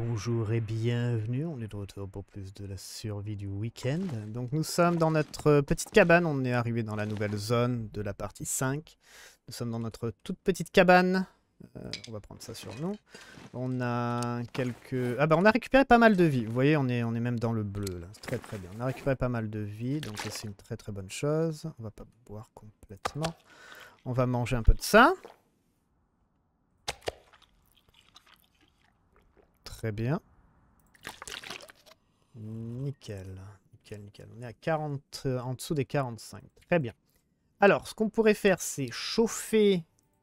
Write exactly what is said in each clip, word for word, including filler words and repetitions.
Bonjour et bienvenue, on est de retour pour plus de la survie du week-end. Donc nous sommes dans notre petite cabane, on est arrivé dans la nouvelle zone de la partie cinq. Nous sommes dans notre toute petite cabane, euh, on va prendre ça sur nous. On a quelques... Ah bah on a récupéré pas mal de vie, vous voyez on est, on est même dans le bleu là, c'est très très bien. On a récupéré pas mal de vie, donc c'est une très très bonne chose. On va pas boire complètement, on va manger un peu de ça. Très bien. Nickel. Nickel, nickel. On est à quarante, euh, en dessous des quarante-cinq. Très bien. Alors, ce qu'on pourrait faire, c'est chauffer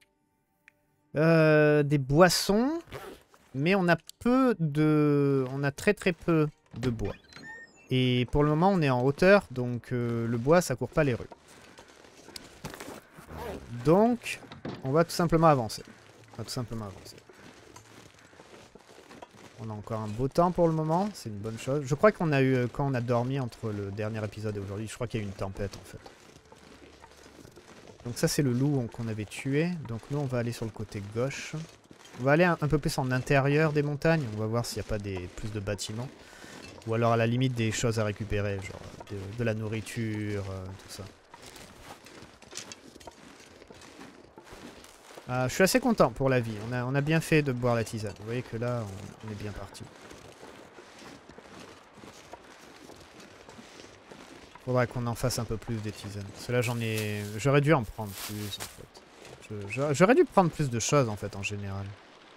euh, des boissons. Mais on a peu de... On a très très peu de bois. Et pour le moment, on est en hauteur. Donc, euh, le bois, ça court pas les rues. Donc, on va tout simplement avancer. On va tout simplement avancer. On a encore un beau temps pour le moment, c'est une bonne chose. Je crois qu'on a eu, quand on a dormi entre le dernier épisode et aujourd'hui, je crois qu'il y a eu une tempête en fait. Donc ça c'est le loup qu'on avait tué. Donc nous on va aller sur le côté gauche. On va aller un, un peu plus en intérieur des montagnes. On va voir s'il n'y a pas des, plus de bâtiments. Ou alors à la limite des choses à récupérer, genre de, de la nourriture, euh, tout ça. Euh, je suis assez content pour la vie. On a, on a bien fait de boire la tisane. Vous voyez que là on, on est bien parti. Faudrait qu'on en fasse un peu plus des tisanes. Parce que là, j'en ai... J'aurais dû en prendre plus, en fait. J'aurais dû prendre plus de choses, en fait, en général.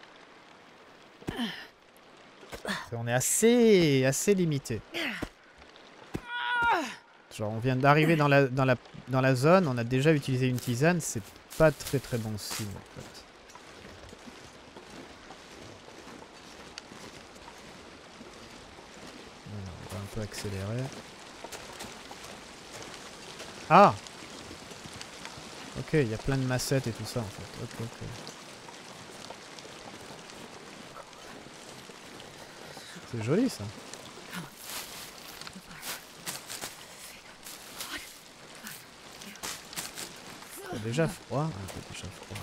On est assez... assez limité. Genre, on vient d'arriver dans la, dans, la, dans la zone, on a déjà utilisé une tisane, c'est pas très très bon signe, en fait. On va un peu accélérer. Ah! Ok, il y a plein de massettes et tout ça en fait. Ok, ok. C'est joli ça. C'est déjà froid. Un peu déjà froid.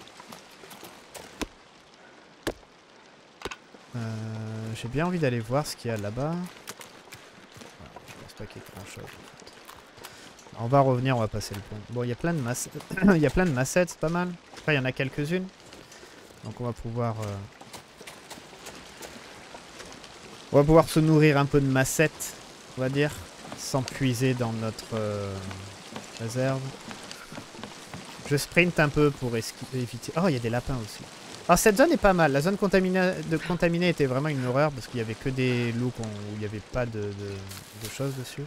Euh, J'ai bien envie d'aller voir ce qu'il y a là-bas. Je pense pas qu'il y ait grand chose en fait. On va revenir, on va passer le pont. Bon, il y a plein de massettes. Il y a plein de massettes, c'est pas mal. Après, il y en a quelques-unes. Donc on va pouvoir... Euh... On va pouvoir se nourrir un peu de massettes, on va dire. Sans puiser dans notre euh, réserve. Je sprint un peu pour éviter... Oh, il y a des lapins aussi. Alors cette zone est pas mal. La zone contaminée, de contaminée était vraiment une horreur parce qu'il y avait que des loups où il n'y avait pas de, de, de choses dessus.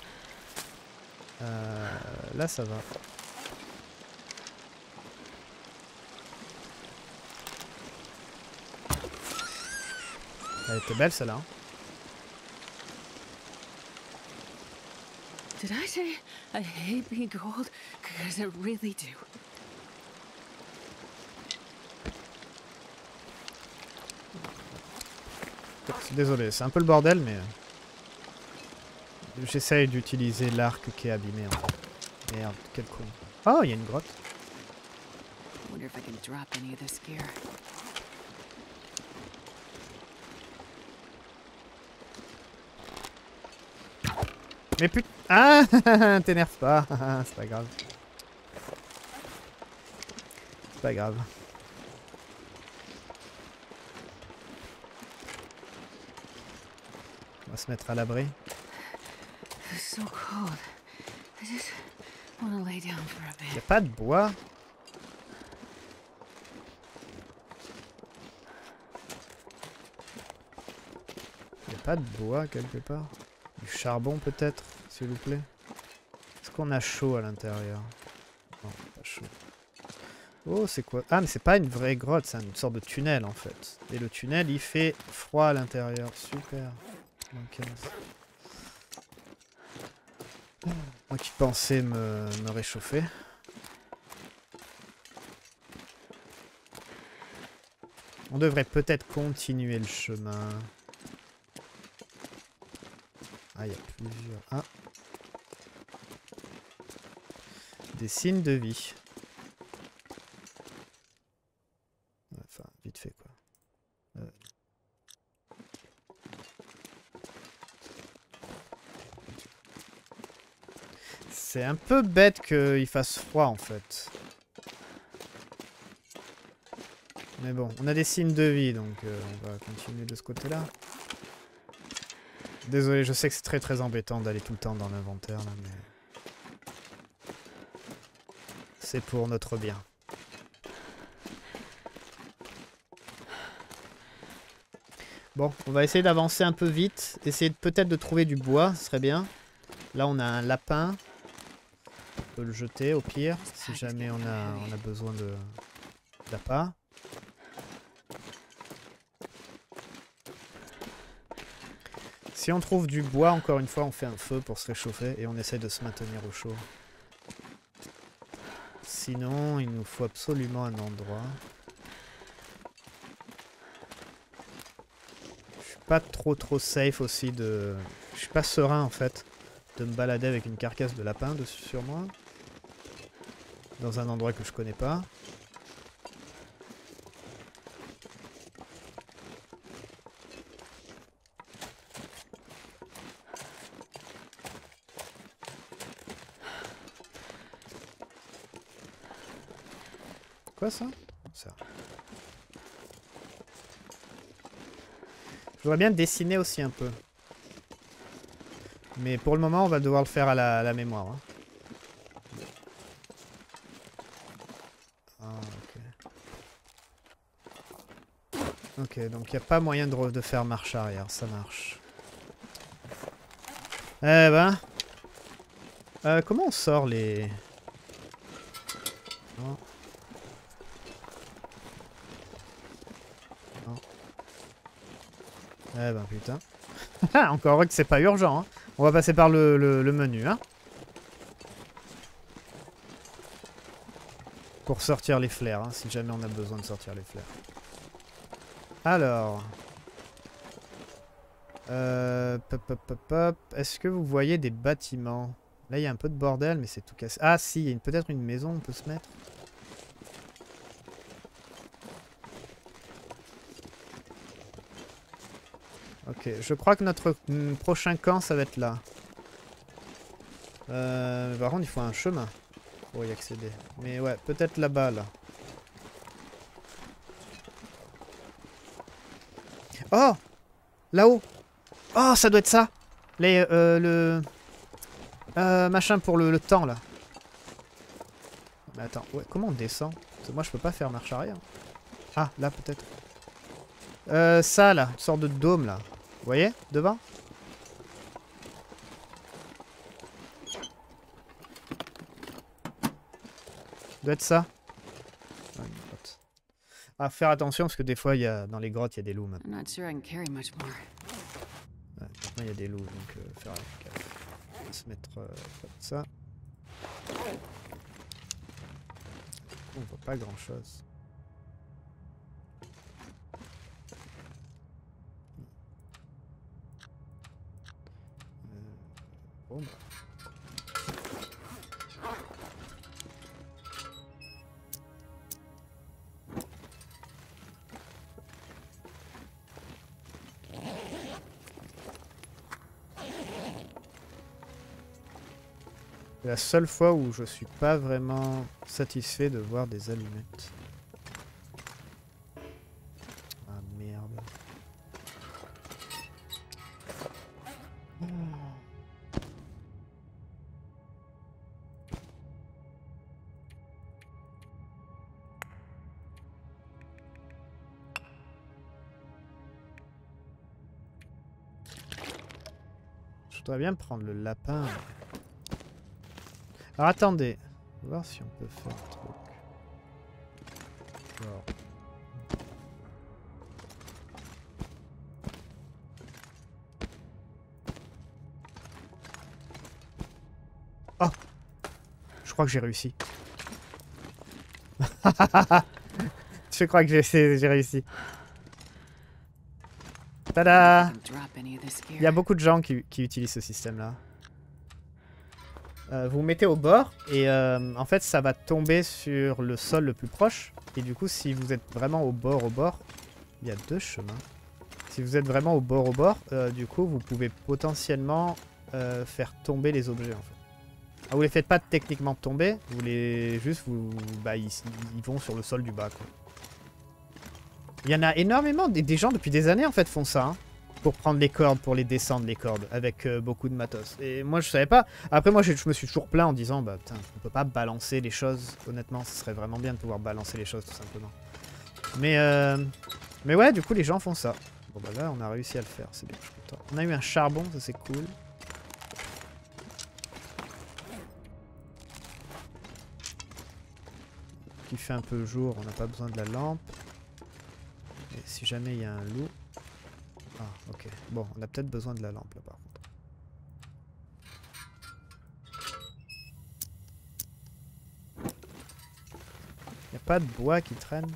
Euh, là ça va. Elle était belle celle-là. Hein. Did I say I hate being cold? Because I really do. Désolé, c'est un peu le bordel, mais... J'essaye d'utiliser l'arc qui est abîmé. En fait. Merde, quel con. Oh, il y a une grotte. Wonder if I can drop any of this gear. Mais putain... Ah, t'énerve pas. C'est pas grave. C'est pas grave. On va se mettre à l'abri. It's so cold. I just want to lay down for a Il n'y a bit. pas de bois. Il n'y a pas de bois quelque part. Du charbon peut-être, s'il vous plaît. Est-ce qu'on a chaud à l'intérieur? Non, pas chaud. Oh, c'est quoi? Ah, mais c'est pas une vraie grotte, c'est une sorte de tunnel en fait. Et le tunnel, il fait froid à l'intérieur. Super. moins quinze. Moi qui pensais me, me réchauffer. On devrait peut-être continuer le chemin. Ah, il y a plusieurs... Ah. Des signes de vie. Enfin, vite fait quoi. Euh... C'est un peu bête qu'il fasse froid en fait. Mais bon, on a des signes de vie, donc euh, on va continuer de ce côté-là. Désolé, je sais que c'est très très embêtant d'aller tout le temps dans l'inventaire, là, mais... c'est pour notre bien. Bon, on va essayer d'avancer un peu vite. Essayer peut-être de trouver du bois, ce serait bien. Là, on a un lapin. On peut le jeter au pire, si jamais on a, on a besoin de d'appât. Si on trouve du bois, encore une fois, on fait un feu pour se réchauffer et on essaie de se maintenir au chaud. Sinon, il nous faut absolument un endroit. Je suis pas trop trop safe aussi de... Je suis pas serein en fait de me balader avec une carcasse de lapin dessus sur moi. Dans un endroit que je connais pas. Quoi ça? Ça. Je voudrais bien dessiner aussi un peu. Mais pour le moment, on va devoir le faire à la, à la mémoire. Hein. Ah, ok. Ok, donc il n'y a pas moyen de, de faire marche arrière, ça marche. Eh ben... Euh, comment on sort les... Non. Non. Eh ben putain. Encore heureux que c'est pas urgent. Hein. On va passer par le, le, le menu. Hein. Pour sortir les flares, hein, si jamais on a besoin de sortir les flares. Alors... Euh, pop, pop, pop, pop. Est-ce que vous voyez des bâtiments? Là, il y a un peu de bordel, mais c'est tout cassé. Ah, si, il y a peut-être une maison, on peut se mettre. Ok, je crois que notre mm, prochain camp, ça va être là. Euh, par contre, il faut un chemin pour y accéder. Mais ouais, peut-être là-bas, là. Oh! Là-haut! Oh, ça doit être ça! Les, euh, le... Euh, machin pour le, le temps, là. Mais attends, ouais, comment on descend? Parce que moi, je peux pas faire marche arrière. Ah, là, peut-être. Euh, ça, là. Une sorte de dôme, là. Vous voyez? Devant? Doit être ça. Ouais, une grotte. Ah, faire attention, parce que des fois, il y a, dans les grottes, il y a des loups, maintenant. I'm not sure I can carry much more. Ouais, maintenant, il y a des loups, donc euh, faire gaffe. On va se mettre euh, comme ça. On voit pas grand-chose. Euh, bon, bah. C'est la seule fois où je suis pas vraiment satisfait de voir des allumettes. Ah merde. Oh. Je voudrais bien prendre le lapin. Alors attendez, on va voir si on peut faire un truc. Alors. Oh! Je crois que j'ai réussi. Je crois que j'ai réussi. Tada! Il y a beaucoup de gens qui, qui utilisent ce système-là. Euh, vous vous mettez au bord et euh, en fait ça va tomber sur le sol le plus proche. Et du coup si vous êtes vraiment au bord au bord, il y a deux chemins. Si vous êtes vraiment au bord au bord, euh, du coup vous pouvez potentiellement euh, faire tomber les objets en fait. Ah, vous les faites pas techniquement tomber, vous les... Juste, vous... Bah, ils, ils vont sur le sol du bas, quoi. Il y en a énormément, des, des gens depuis des années, en fait, font ça, hein, pour prendre les cordes, pour les descendre, les cordes, avec euh, beaucoup de matos. Et moi, je savais pas. Après, moi, je, je me suis toujours plaint en disant, bah, putain, on peut pas balancer les choses, honnêtement, ce serait vraiment bien de pouvoir balancer les choses, tout simplement. Mais, euh... Mais ouais, du coup, les gens font ça. Bon, bah là, on a réussi à le faire, c'est bien, je suis content. On a eu un charbon, ça c'est cool. Qui fait un peu jour, on n'a pas besoin de la lampe. Et si jamais il y a un loup... Ah, ok. Bon, on a peut-être besoin de la lampe là par contre. Il n'y a pas de bois qui traîne.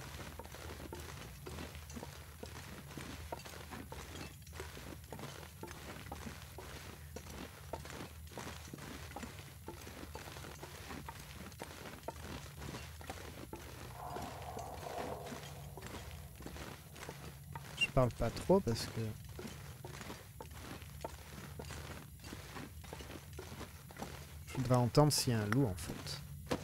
Je parle pas trop parce que... Je voudrais entendre s'il y a un loup en fait.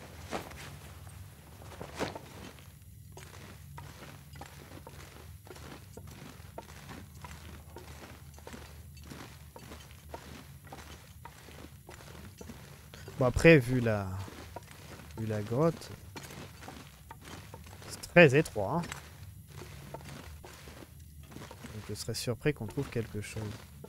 Bon après, vu la... Vu la grotte... C'est très étroit, hein. Donc je serais surpris qu'on trouve quelque chose.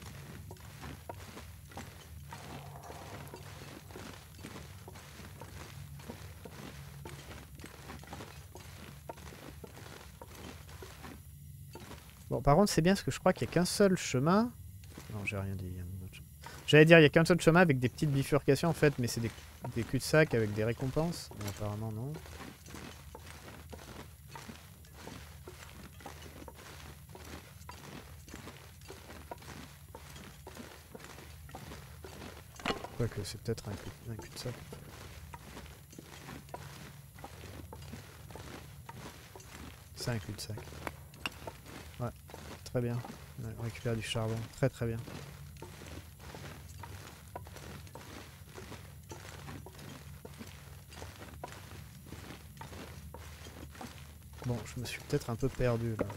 Bon, par contre, c'est bien parce que je crois qu'il n'y a qu'un seul chemin. Non, j'ai rien dit. Il y a un autre chemin. J'allais dire, il n'y a qu'un seul chemin avec des petites bifurcations en fait, mais c'est des, des cul-de-sac avec des récompenses. Mais apparemment, non. Quoique, c'est peut-être un cul- un cul-de-sac. C'est un cul-de-sac. Ouais, très bien. On récupère du charbon. Très très bien. Bon, je me suis peut-être un peu perdu là.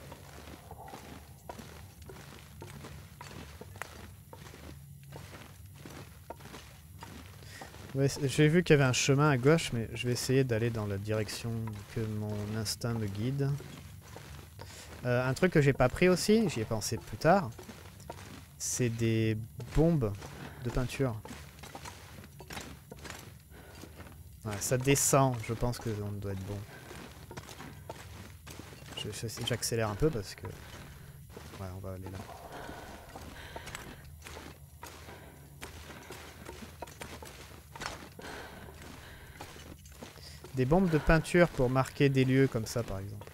Ouais, j'ai vu qu'il y avait un chemin à gauche, mais je vais essayer d'aller dans la direction que mon instinct me guide. Euh, un truc que j'ai pas pris aussi, j'y ai pensé plus tard, c'est des bombes de peinture. Ouais, ça descend, je pense que on doit être bon. J'accélère un peu parce que... Ouais, on va aller là. Des bombes de peinture pour marquer des lieux comme ça, par exemple.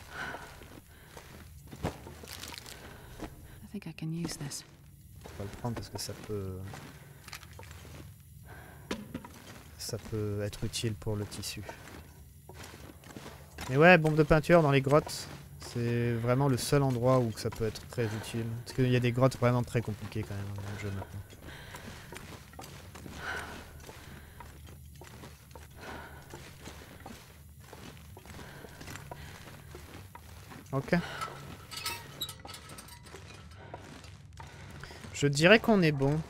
I think I can use this. On va le prendre parce que ça peut... Ça peut être utile pour le tissu. Mais ouais, bombes de peinture dans les grottes, c'est vraiment le seul endroit où ça peut être très utile. Parce qu'il y a des grottes vraiment très compliquées quand même dans le jeu maintenant. Ok. Je dirais qu'on est bon.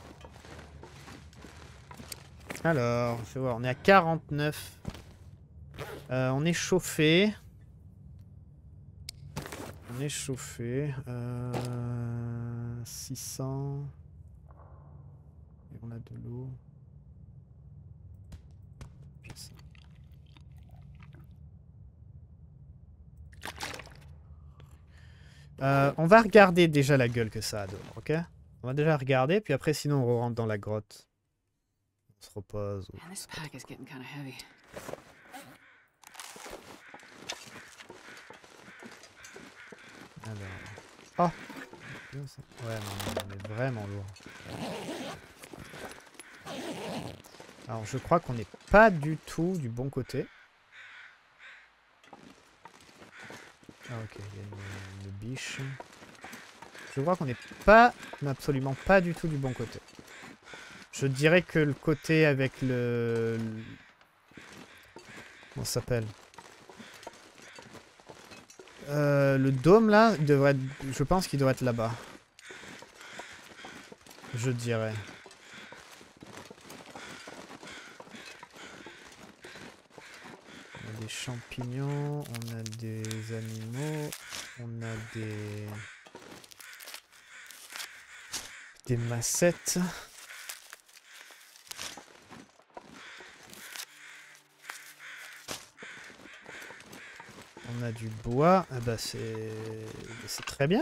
Alors, je vais voir, on est à quarante-neuf. Euh, on est chauffé. On est chauffé. Euh, six cents. Et on a de l'eau. Euh, on va regarder déjà la gueule que ça a dehors, ok? On va déjà regarder, puis après sinon on rentre dans la grotte. On se repose. Ou... Man, this pack is getting kind of heavy. Alors. Oh! Ouais, non, non, on est vraiment lourd. Alors je crois qu'on n'est pas du tout du bon côté. Ah ok, il y a une, une biche. Je crois qu'on n'est pas, absolument pas du tout du bon côté. Je dirais que le côté avec le... le... Comment ça s'appelle euh, le dôme là, il devrait être... je pense qu'il doit être là-bas. Je dirais. On a des champignons, on a des animaux, on a des... des massettes. On a du bois. Ah bah c'est... c'est très bien.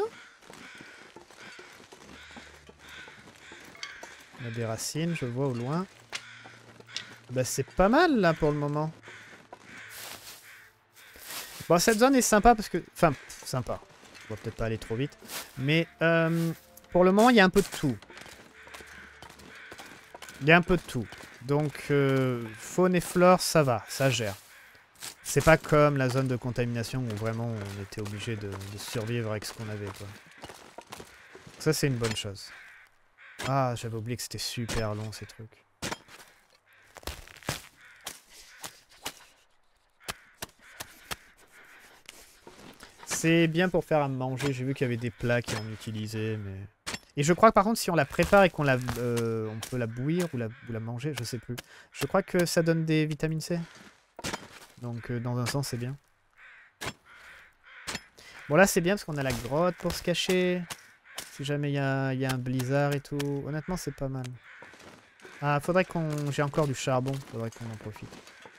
On a des racines, je vois au loin. Bah c'est pas mal là pour le moment. Bon, cette zone est sympa parce que... Enfin, sympa. On va peut-être pas aller trop vite. Mais euh, pour le moment, il y a un peu de tout. Il y a un peu de tout. Donc, euh, faune et flore, ça va, ça gère. C'est pas comme la zone de contamination où vraiment on était obligé de, de survivre avec ce qu'on avait, quoi. Ça, c'est une bonne chose. Ah, j'avais oublié que c'était super long, ces trucs. C'est bien pour faire à manger. J'ai vu qu'il y avait des plats qui en utilisaient, mais... Et je crois que par contre, si on la prépare et qu'on la, euh, on peut la bouillir ou la, ou la manger, je sais plus. Je crois que ça donne des vitamines C. Donc, euh, dans un sens, c'est bien. Bon, là, c'est bien parce qu'on a la grotte pour se cacher. Si jamais il y a, y a un blizzard et tout. Honnêtement, c'est pas mal. Ah, faudrait qu'on... J'ai encore du charbon. Faudrait qu'on en profite.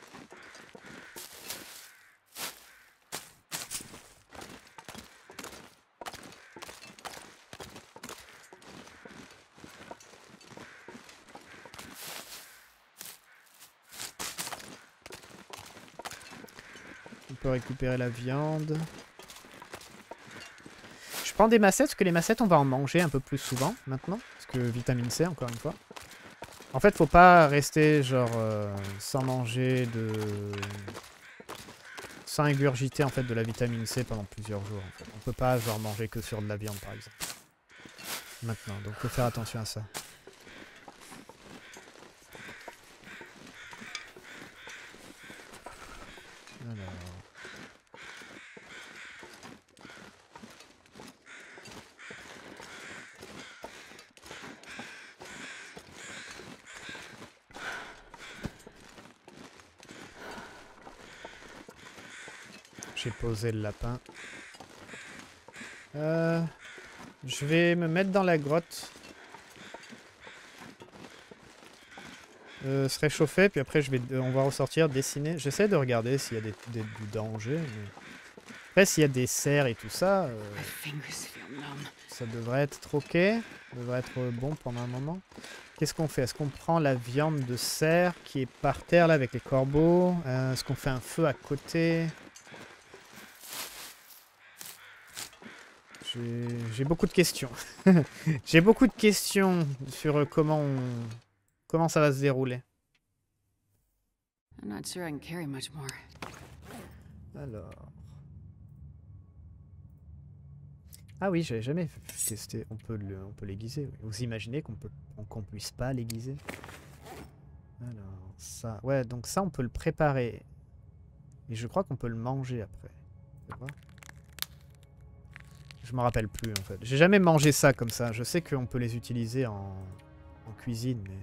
On peut récupérer la viande. Je prends des massettes, parce que les massettes, on va en manger un peu plus souvent, maintenant. Parce que vitamine C, encore une fois. En fait, faut pas rester, genre, euh, sans manger de... Sans ingurgiter, en fait, de la vitamine C pendant plusieurs jours, en fait. On peut pas, genre, manger que sur de la viande, par exemple. Maintenant, donc faut faire attention à ça. Alors... J'ai posé le lapin. Euh, je vais me mettre dans la grotte. Euh, se réchauffer, puis après je vais, on va ressortir, dessiner. J'essaie de regarder s'il y a des, des, du danger. Mais... Après, s'il y a des cerfs et tout ça, euh, ça devrait être ok. Ça devrait être bon pendant un moment. Qu'est-ce qu'on fait? Est-ce qu'on prend la viande de cerf qui est par terre là avec les corbeaux? euh, Est-ce qu'on fait un feu à côté? J'ai beaucoup de questions. J'ai beaucoup de questions sur comment on... comment ça va se dérouler. I'm not sure I can carry much more. Alors. Ah oui, j'avais jamais testé. On peut le, on peut l'aiguiser. Vous imaginez qu'on peut, qu'on puisse pas l'aiguiser? Alors ça, ouais, donc ça on peut le préparer. Et je crois qu'on peut le manger après. Je me rappelle plus en fait. J'ai jamais mangé ça comme ça. Je sais qu'on peut les utiliser en, en cuisine, mais...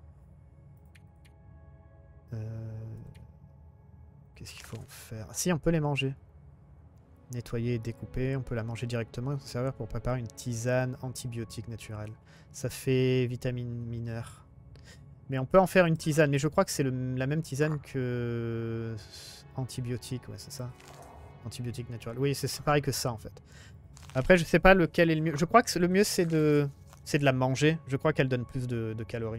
Euh... Qu'est-ce qu'il faut en faire? Si, on peut les manger. Nettoyer et découper. On peut la manger directement. Ça peut servir pour préparer une tisane antibiotique naturelle. Ça fait vitamine mineure. Mais on peut en faire une tisane. Mais je crois que c'est la même tisane que... Antibiotique, ouais, c'est ça. Antibiotique naturel. Oui, c'est pareil que ça en fait. Après, je sais pas lequel est le mieux. Je crois que le mieux, c'est de, c'est de la manger. Je crois qu'elle donne plus de, de calories.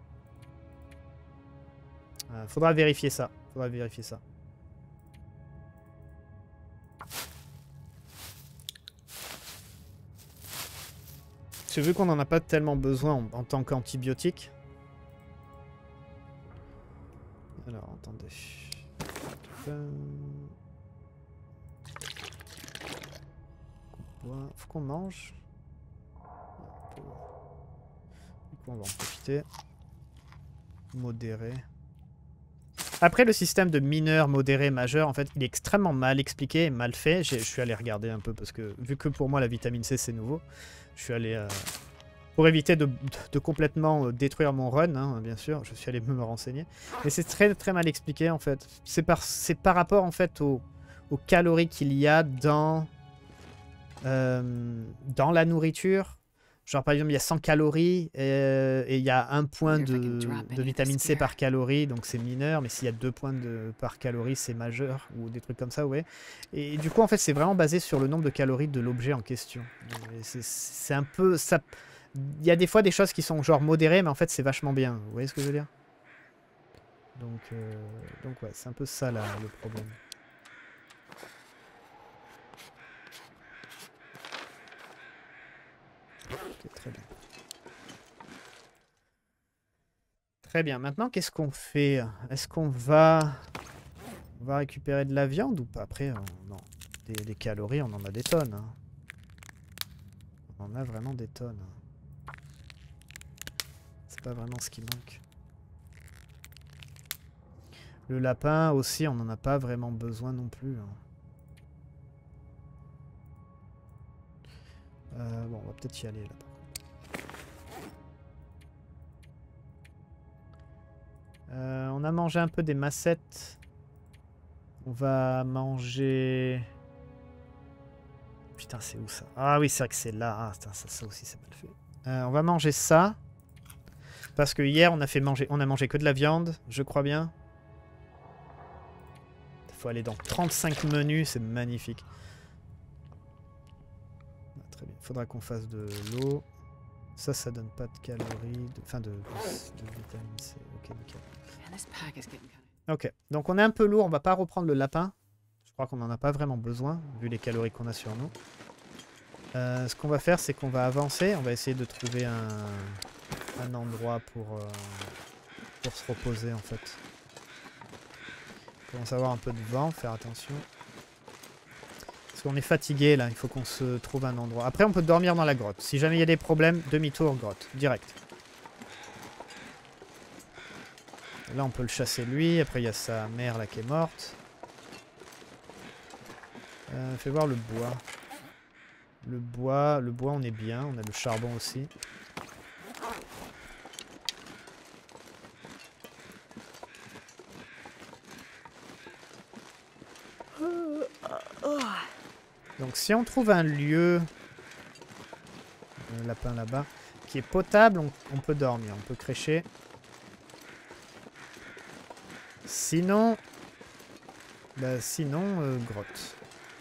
Euh, faudra vérifier ça. Faudra vérifier ça. Parce que vu qu'on n'en a pas tellement besoin en, en tant qu'antibiotique. Alors, attendez. Faut qu'on mange. Du coup, on va en profiter. modéré. Après, le système de mineur, modéré, majeur, en fait, il est extrêmement mal expliqué et mal fait. Je suis allé regarder un peu parce que, vu que pour moi, la vitamine C, c'est nouveau, je suis allé... Euh, pour éviter de, de, de complètement détruire mon run, hein, bien sûr, je suis allé me renseigner. Mais c'est très, très mal expliqué, en fait. C'est par, c'est par rapport, en fait, aux, aux calories qu'il y a dans, euh, dans la nourriture. Genre, par exemple, il y a cent calories euh, et il y a un point de, de vitamine C par calorie, donc c'est mineur. Mais s'il y a deux points de, par calorie, c'est majeur, ou des trucs comme ça, ouais. Et, et du coup, en fait, c'est vraiment basé sur le nombre de calories de l'objet en question. C'est un peu... ça. Il y a des fois des choses qui sont genre modérées, mais en fait, c'est vachement bien. Vous voyez ce que je veux dire? Donc, euh, donc ouais, c'est un peu ça, là, le problème. Ok, très bien. Très bien. Maintenant, qu'est-ce qu'on fait? Est-ce qu'on va... On va récupérer de la viande ou pas? Après, on... non. Des, des calories, on en a des tonnes. Hein. On en a vraiment des tonnes. C'est pas vraiment ce qui manque. Le lapin aussi, on n'en a pas vraiment besoin non plus. Hein. Euh, bon, on va peut-être y aller là. Euh, on a mangé un peu des massettes. On va manger... Putain, c'est où ça? Ah oui, c'est vrai que c'est là. Ah, putain, ça, ça aussi, c'est mal fait. Euh, on va manger ça. Parce que hier, on a fait manger... On a mangé que de la viande, je crois bien. Il faut aller dans trente-cinq menus, c'est magnifique. Ah, très bien. Il faudra qu'on fasse de l'eau. Ça, ça donne pas de calories. Enfin, de, de, de vitamine C. Ok, nickel. Ok, donc on est un peu lourd. On va pas reprendre le lapin. Je crois qu'on n'en a pas vraiment besoin, vu les calories qu'on a sur nous. Euh, ce qu'on va faire, c'est qu'on va avancer. On va essayer de trouver un, un endroit pour, euh, pour se reposer, en fait. On commence à avoir un peu de vent, faire attention. Parce qu'on est fatigué, là. Il faut qu'on se trouve un endroit. Après, on peut dormir dans la grotte. Si jamais il y a des problèmes, demi-tour, grotte. Direct. Là, on peut le chasser, lui. Après, il y a sa mère, là, qui est morte. Euh, fais voir le bois. Le bois, le bois, on est bien. On a le charbon aussi. Donc si on trouve un lieu, un lapin là-bas, qui est potable, on, on peut dormir, on peut crécher. Sinon, bah sinon, euh, grotte.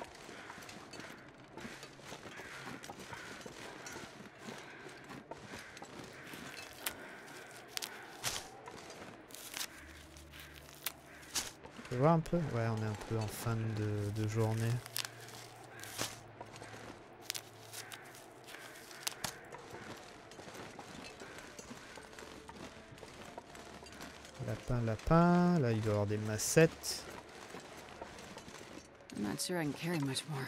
On peut voir un peu? Ouais, on est un peu en fin de, de journée. Lapin, lapin. Là, il doit y avoir des massettes. I'm not sure I can carry much more.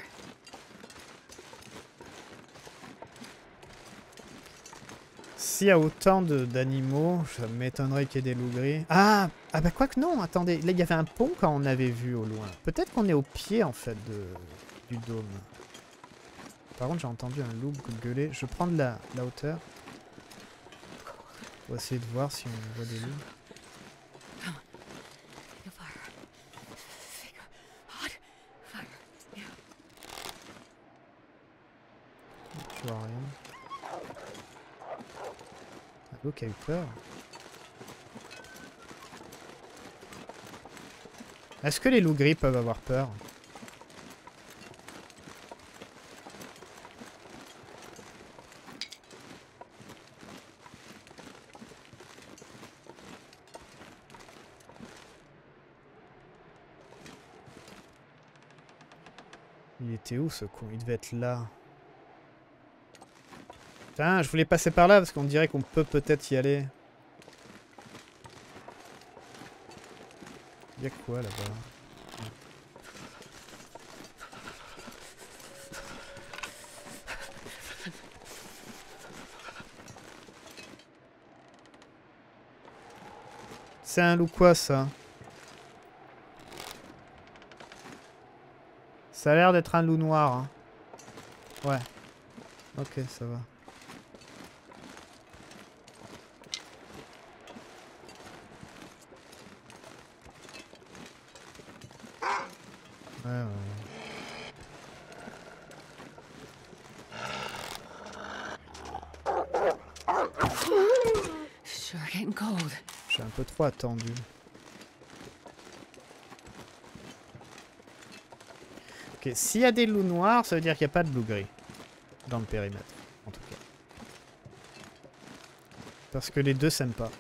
S'il y a autant d'animaux, ça m'étonnerait qu'il y ait des loups gris. Ah, ah bah quoi que non, attendez. Là, il y avait un pont quand on avait vu au loin. Peut-être qu'on est au pied, en fait, de, du dôme. Par contre, j'ai entendu un loup gueuler. Je prends de la, la hauteur. On va essayer de voir si on voit des loups. Je vois rien. Un loup qui a eu peur. Est-ce que les loups gris peuvent avoir peur? Il était où ce con? Il devait être là. Putain, je voulais passer par là parce qu'on dirait qu'on peut peut-être y aller. Il y a quoi là-bas? C'est un loup quoi ça? Ça a l'air d'être un loup noir. Hein. Ouais. Ok, ça va. Ouais, ouais, ouais. Sure getting cold. J'ai un peu trop attendu. Ok, s'il y a des loups noirs, ça veut dire qu'il n'y a pas de loups gris. Dans le périmètre, en tout cas. Parce que les deux s'aiment pas.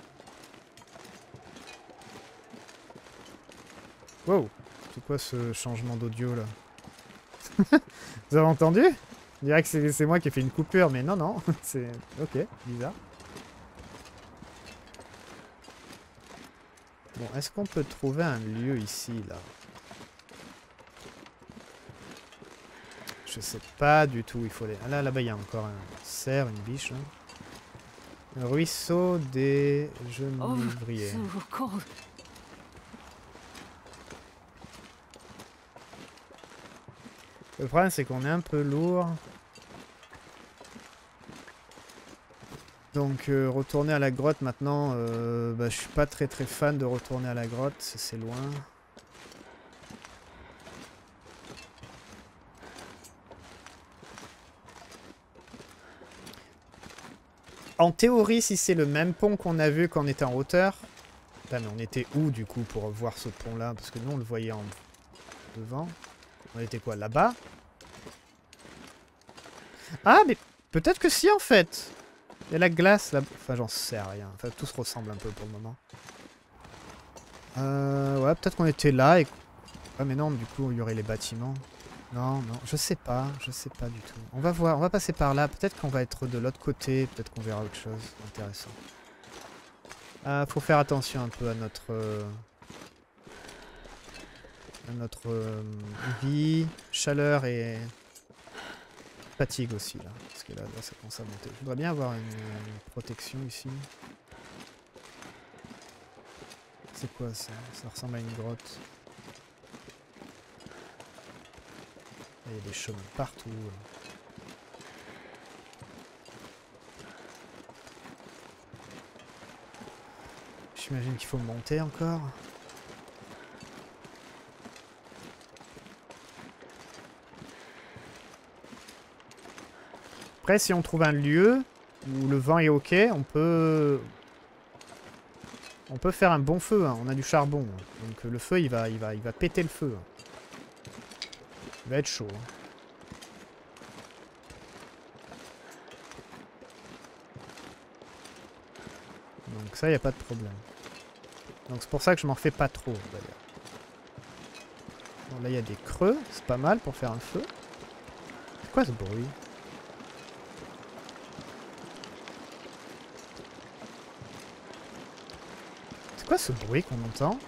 Wow! C'est quoi ce changement d'audio là? Vous avez entendu? Je dirais que c'est moi qui ai fait une coupure, mais non, non. C'est... Ok, bizarre. Bon, est-ce qu'on peut trouver un lieu ici, là? Je sais pas du tout où il faut aller. Ah là, là-bas, il y a encore un cerf, une biche. Hein. Un ruisseau des genévriers. Oh, so cold. Le problème, c'est qu'on est un peu lourd. Donc, euh, retourner à la grotte maintenant, euh, bah, je suis pas très très fan de retourner à la grotte, c'est loin. En théorie, si c'est le même pont qu'on a vu quand on était en hauteur... Là, mais on était où, du coup, pour voir ce pont-là? Parce que nous, on le voyait en devant. On était quoi, là-bas? Ah, mais peut-être que si, en fait. Il y a la glace, là. Enfin, j'en sais rien. Enfin, tout se ressemble un peu pour le moment. Euh... Ouais, peut-être qu'on était là et... Ah, mais non, du coup, il y aurait les bâtiments. Non, non, je sais pas. Je sais pas du tout. On va voir. On va passer par là. Peut-être qu'on va être de l'autre côté. Peut-être qu'on verra autre chose d'intéressant. Ah, faut faire attention un peu à notre... Euh... à notre euh, vie, chaleur et fatigue aussi là, parce que là, là ça commence à monter. Je voudrais bien avoir une, une protection ici. C'est quoi ça? Ça ressemble à une grotte. Il y a des chemins partout. J'imagine qu'il faut monter encore. Après, si on trouve un lieu où le vent est ok, on peut... On peut faire un bon feu, hein. On a du charbon. Hein. Donc le feu, il va, il, va, il va péter le feu. Hein. Il va être chaud. Hein. Donc ça, il n'y a pas de problème. Donc c'est pour ça que je m'en fais pas trop, d'ailleurs. Bon, là, il y a des creux. C'est pas mal pour faire un feu. C'est quoi ce bruit? C'est quoi ce bruit qu'on entend?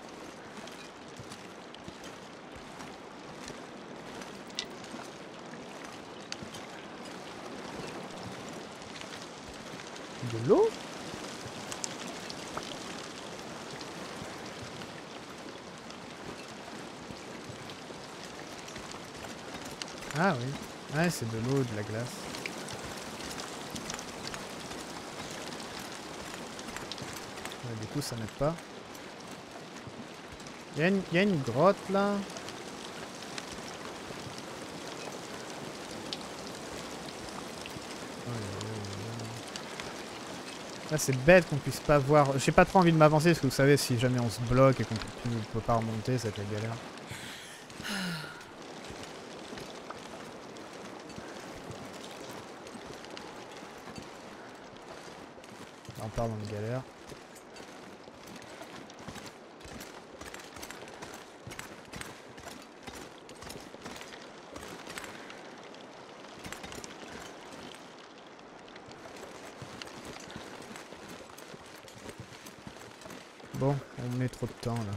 De l'eau? Ah oui. Ouais, c'est de l'eau, de la glace. Ouais, du coup, ça n'aide pas. Il y, y a une grotte là. Là, c'est bête qu'on puisse pas voir. J'ai pas trop envie de m'avancer parce que vous savez, si jamais on se bloque et qu'on ne peut pas remonter, ça va être la galère. En parlant de galère. Bon, on met trop de temps là.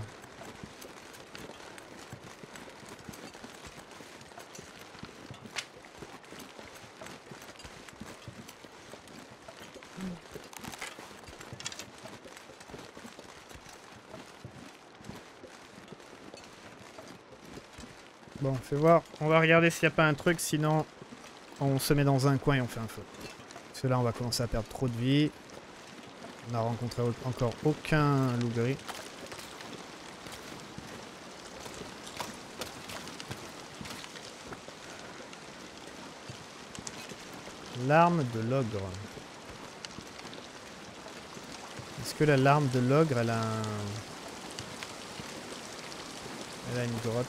Bon, fais voir. On va regarder s'il n'y a pas un truc, sinon on se met dans un coin et on fait un feu. Parce que là, on va commencer à perdre trop de vie. On n'a rencontré encore aucun loup-gris. L'arme de l'ogre. Est-ce que la larme de l'ogre, elle a un... Elle a une grotte?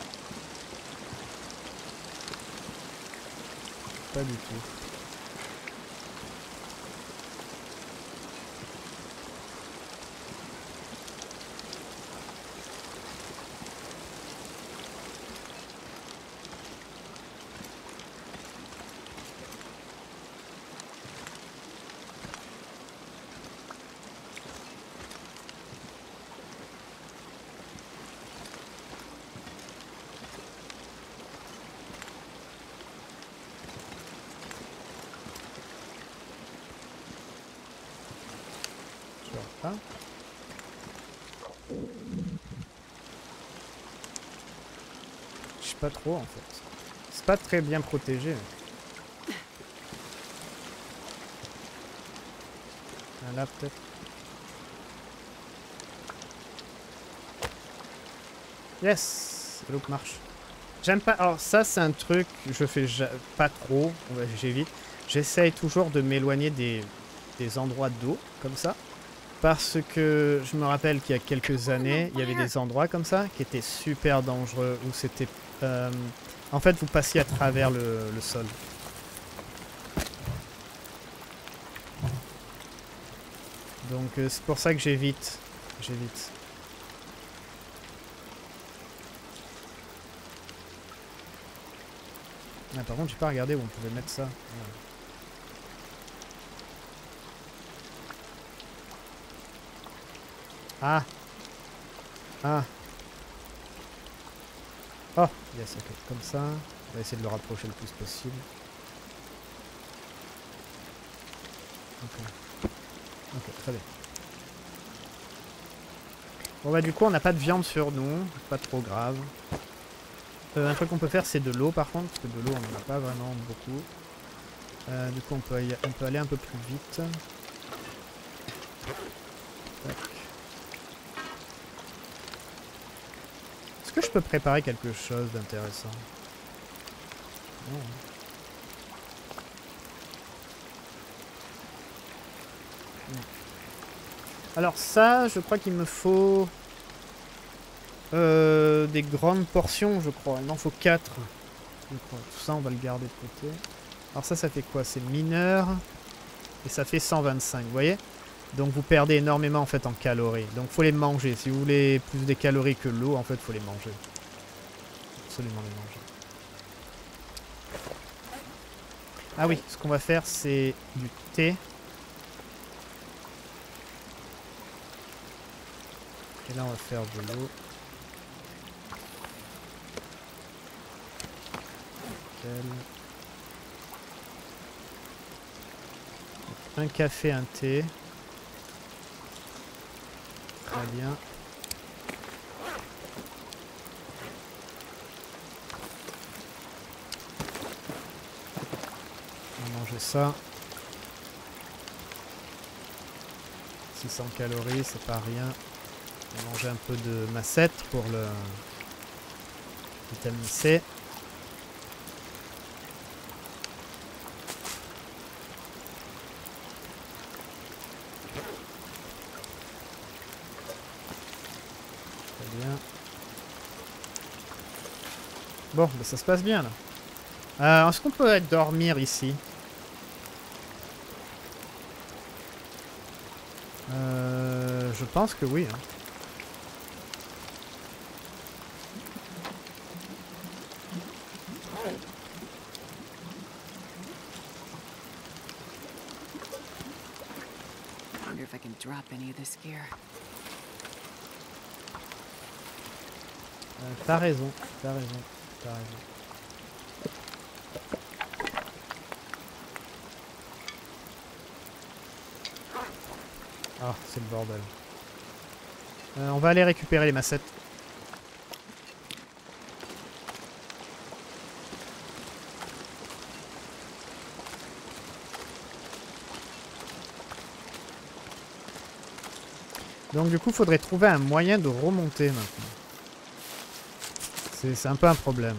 Pas du tout. Pas. Je sais pas trop en fait. C'est pas très bien protégé. Ah, là peut-être. Yes, l'eau marche. J'aime pas. Alors ça c'est un truc que je fais pas trop. J'évite. J'essaye toujours de m'éloigner des, des endroits d'eau comme ça. Parce que je me rappelle qu'il y a quelques années, il y avait des endroits comme ça qui étaient super dangereux, où c'était... Euh, en fait, vous passiez à travers le, le sol. Donc euh, c'est pour ça que j'évite. J'évite. Ah, par contre, j'ai pas regardé où on pouvait mettre ça. Ouais. Ah. Ah. Oh, yes, ok, comme ça. On va essayer de le rapprocher le plus possible. Ok. Ok, très bien. Bon bah du coup on n'a pas de viande sur nous, pas trop grave. Euh, un truc qu'on peut faire c'est de l'eau par contre, parce que de l'eau on n'en a pas vraiment beaucoup. Euh, du coup on peut, y... on peut aller un peu plus vite. Tac. Est-ce que je peux préparer quelque chose d'intéressant? Non. Alors ça, je crois qu'il me faut euh, des grandes portions, je crois. Il m'en faut quatre. Je crois. Tout ça, on va le garder de côté. Alors ça, ça fait quoi? C'est mineur. Et ça fait cent vingt-cinq, vous voyez? Donc vous perdez énormément en fait en calories. Donc faut les manger. Si vous voulez plus des calories que l'eau, en fait, faut les manger. Absolument les manger. Ah oui, ce qu'on va faire, c'est du thé. Et là, on va faire de l'eau. Un café, un thé. Très bien. On va manger ça. six cents calories, c'est pas rien. On va manger un peu de massette pour le vitamine C. Très bien. Bon, ben ça se passe bien là. Euh, Est-ce qu'on peut dormir ici? Euh, je pense que oui. Hein. Euh, t'as raison, t'as raison, t'as raison. Ah, c'est le bordel. Euh, on va aller récupérer les massettes. Donc du coup, il faudrait trouver un moyen de remonter maintenant. C'est un peu un problème.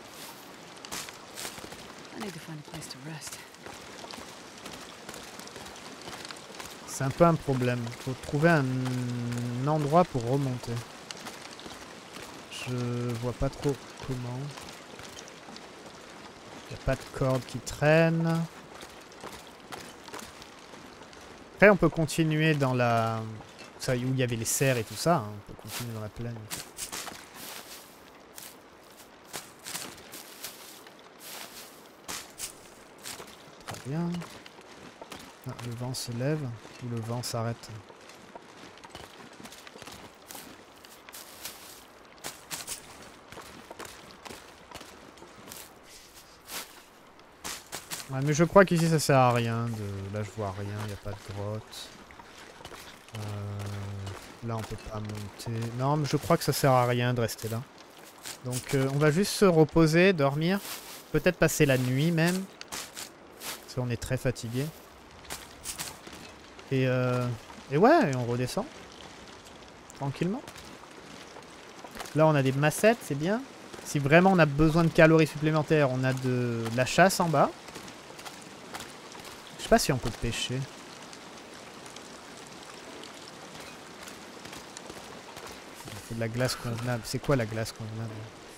C'est un peu un problème. Il faut trouver un, un endroit pour remonter. Je vois pas trop comment. Il n'y a pas de corde qui traîne. Après, on peut continuer dans la... Ça, où il y avait les cerfs et tout ça. Hein. On peut continuer dans la plaine. Très bien. Ah, le vent se lève ou le vent s'arrête. Ouais, mais je crois qu'ici ça sert à rien. De... Là je vois rien, il n'y a pas de grotte. Euh... Là on peut pas monter. Non mais je crois que ça sert à rien de rester là. Donc euh, on va juste se reposer, dormir. Peut-être passer la nuit même. Parce qu'on est très fatigué. Et, euh... et ouais, et on redescend. Tranquillement. Là on a des massettes, c'est bien. Si vraiment on a besoin de calories supplémentaires, on a de, de la chasse en bas. Je sais pas si on peut pêcher. Il faut de la glace convenable. C'est quoi la glace convenable?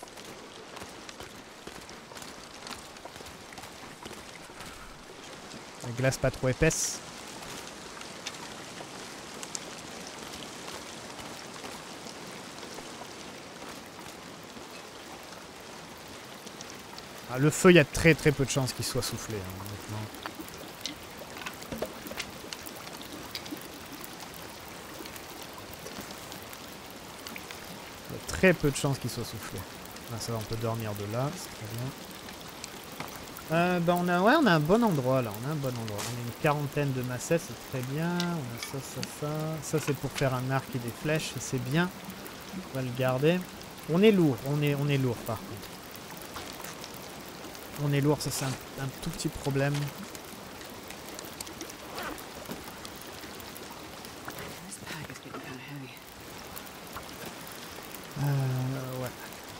La glace pas trop épaisse. Ah, le feu, il y a très très peu de chances qu'il soit soufflé, hein, honnêtement. Il y a très peu de chances qu'il soit soufflé. Là, ça va, on peut dormir de là, c'est très bien. Euh, bah on a, ouais, on a un bon endroit là, on a un bon endroit. On a une quarantaine de massettes, c'est très bien. On a ça, ça, ça. Ça, c'est pour faire un arc et des flèches, c'est bien. On va le garder. On est lourd, on est, on est lourd par contre. On est lourd, ça c'est un, un tout petit problème. Euh, ouais.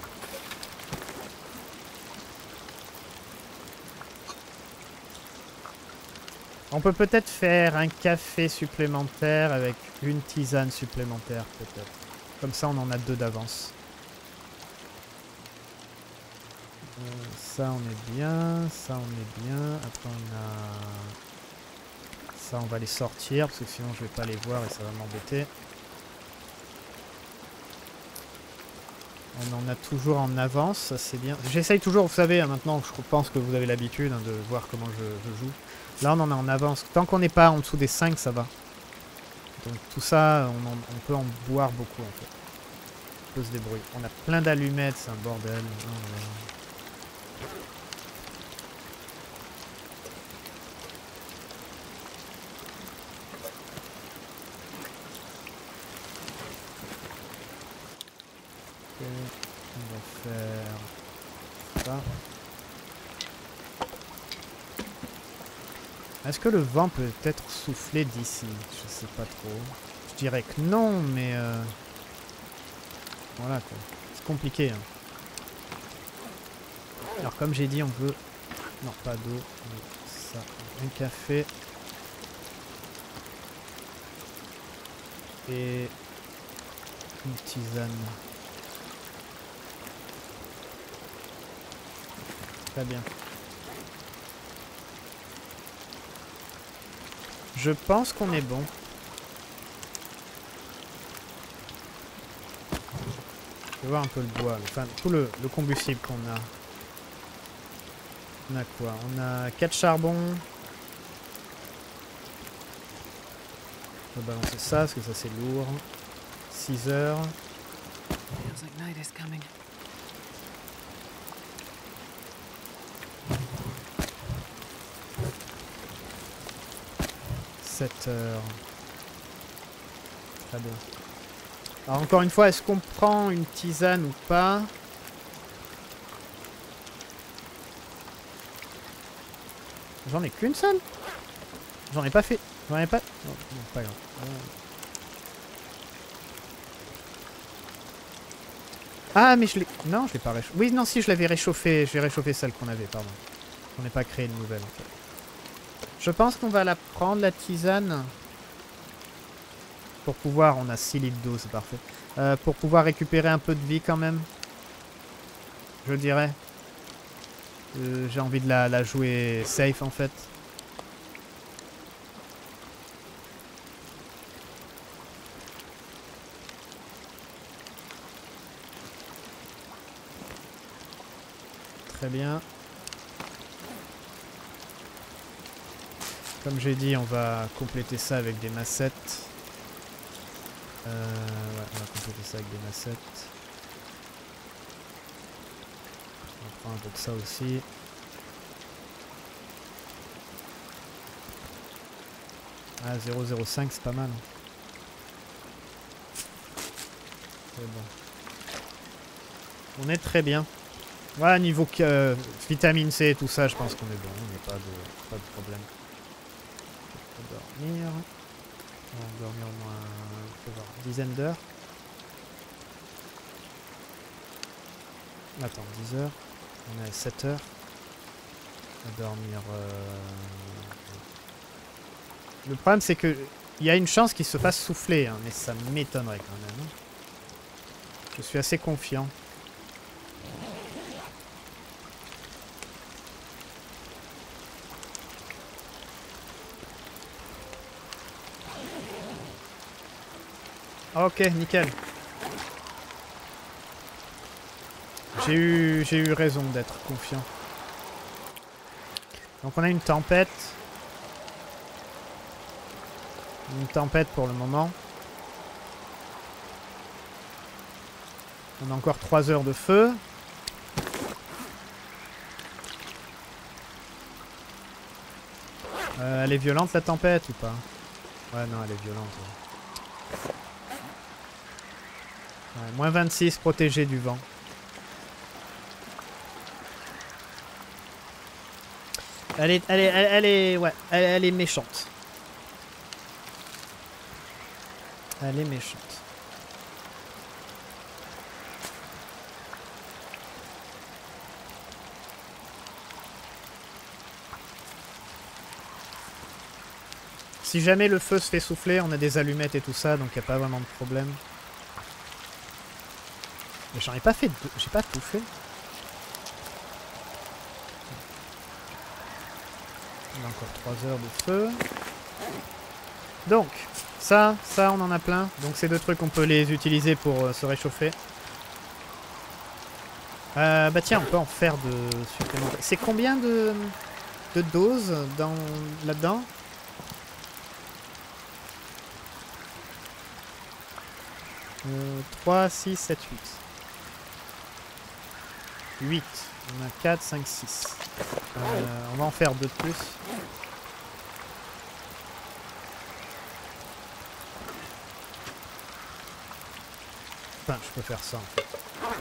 On peut peut-être faire un café supplémentaire avec une tisane supplémentaire, peut-être. Comme ça, on en a deux d'avance. Euh, ça, on est bien. Ça, on est bien. Après, on a... Ça, on va les sortir, parce que sinon, je vais pas les voir et ça va m'embêter. On en a toujours en avance, ça c'est bien. J'essaye toujours, vous savez, hein, maintenant, je pense que vous avez l'habitude hein, de voir comment je, je joue. Là, on en a en avance. Tant qu'on n'est pas en dessous des cinq, ça va. Donc tout ça, on, en, on peut en boire beaucoup, en fait. On peut se débrouiller. On a plein d'allumettes, c'est un bordel. Oh, ouais. Ok, on va faire ça. Est-ce que le vent peut être soufflé d'ici? Je sais pas trop. Je dirais que non, mais... Euh... Voilà quoi. C'est compliqué. Hein. Alors comme j'ai dit, on veut... Non, pas d'eau. Ça, un café. Et... une tisane. Très bien. Je pense qu'on est bon. Je vais voir un peu le bois, enfin tout le, le combustible qu'on a. On a quoi? On a quatre charbons. Je vais balancer ça parce que ça c'est lourd. six heures. sept heures. Très bien. Alors encore une fois, est-ce qu'on prend une tisane ou pas? J'en ai qu'une seule? J'en ai pas fait. J'en ai pas... Non, non, pas grave. Ah, mais je l'ai... Non, je l'ai pas réchauffé. Oui, non, si, je l'avais réchauffé. J'ai réchauffé celle qu'on avait, pardon. On n'est pas créé une nouvelle, en fait. Je pense qu'on va la prendre, la tisane. Pour pouvoir... On a six litres d'eau, c'est parfait. Euh, pour pouvoir récupérer un peu de vie, quand même. Je dirais. Euh, J'ai envie de la, la jouer safe, en fait. Très bien. Comme j'ai dit, on va compléter ça avec des massettes. Euh, ouais, on va compléter ça avec des massettes. On prend un peu de ça aussi. Ah, zéro zéro cinq, c'est pas mal. C'est bon. On est très bien. Voilà, niveau euh, vitamine C et tout ça, je pense qu'on est bon. On n'a pas de, pas de problème. On va dormir. On va dormir au moins on peut voir, une dizaine d'heures. Attends, dix heures. On est à sept heures. On va dormir... Euh... Le problème, c'est que il y a une chance qu'il se fasse souffler, hein, mais ça m'étonnerait quand même. Hein. Je suis assez confiant. Ok, nickel. J'ai eu, j'ai eu raison d'être confiant. Donc on a une tempête. Une tempête pour le moment. On a encore trois heures de feu. Euh, elle est violente la tempête ou pas? Ouais, non, elle est violente. Ouais. Ouais, moins vingt-six, protégé du vent. Elle est, elle est, elle, elle est, ouais, elle, elle est méchante. Elle est méchante. Si jamais le feu se fait souffler, on a des allumettes et tout ça, donc il n'y a pas vraiment de problème. Mais j'en ai pas fait, j'ai pas tout fait. On a encore trois heures de feu. Donc, ça, ça, on en a plein. Donc ces deux trucs, on peut les utiliser pour euh, se réchauffer. Euh, bah tiens, on peut en faire de supplémentaires. C'est combien de, de doses dans là-dedans? euh, trois, six, sept, huit. huit. On a quatre, cinq, six. Euh, on va en faire deux de plus. Enfin, je peux faire ça en fait.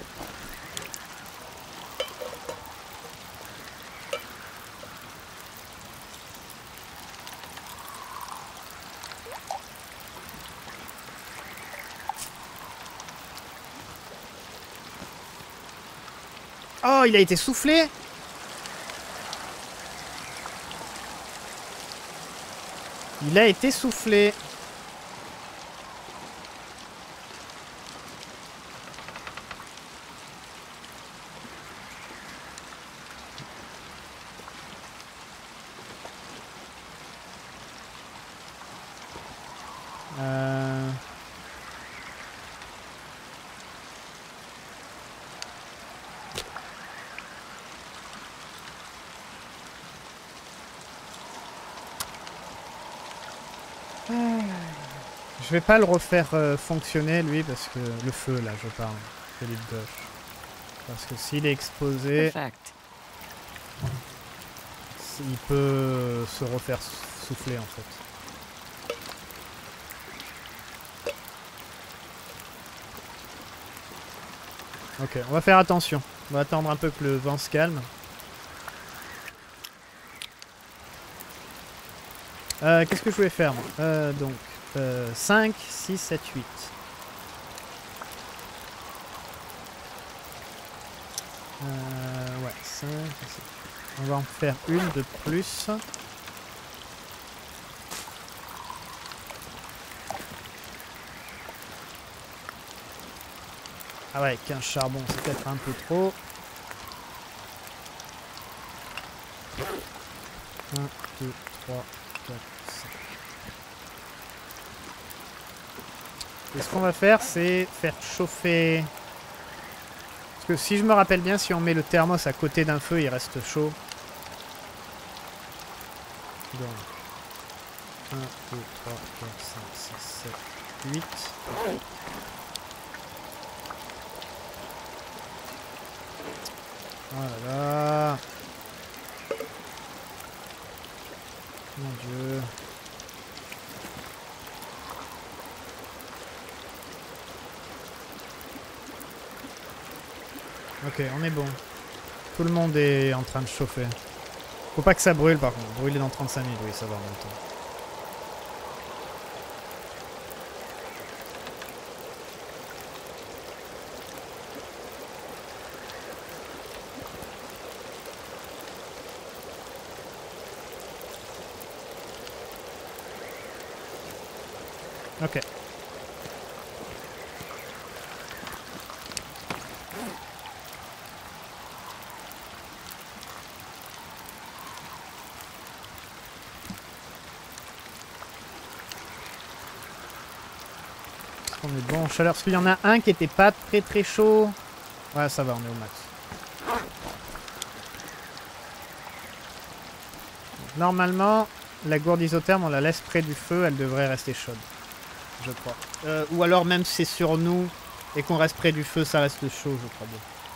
Oh, il a été soufflé? Il a été soufflé. Euh... Je vais pas le refaire euh, fonctionner lui parce que le feu là je parle, Philippe Doche. Parce que s'il est exposé, Perfect. il peut se refaire souffler en fait. Ok, on va faire attention. On va attendre un peu que le vent se calme. Euh, Qu'est-ce que je voulais faire moi euh, Donc, euh, cinq, six, sept, huit. Euh, ouais, cinq. On va en faire une de plus. Ah ouais, quinze charbons, c'est peut-être un peu trop. un, deux, trois, quatre, cinq. Et ce qu'on va faire, c'est faire chauffer... Parce que si je me rappelle bien, si on met le thermos à côté d'un feu, il reste chaud. Donc, un, deux, trois, quatre, cinq, six, sept, huit. Oh là là. Mon Dieu. Ok, on est bon. Tout le monde est en train de chauffer. Faut pas que ça brûle par contre. Brûler dans trente-cinq minutes, oui, ça va en même temps. Ok. On est bon en chaleur. Parce qu'il y en a un qui était pas très très chaud. Ouais, ça va, on est au max. Normalement, la gourde isotherme, on la laisse près du feu, elle devrait rester chaude. Je crois. Euh, ou alors même si c'est sur nous et qu'on reste près du feu, ça reste chaud, je crois bien.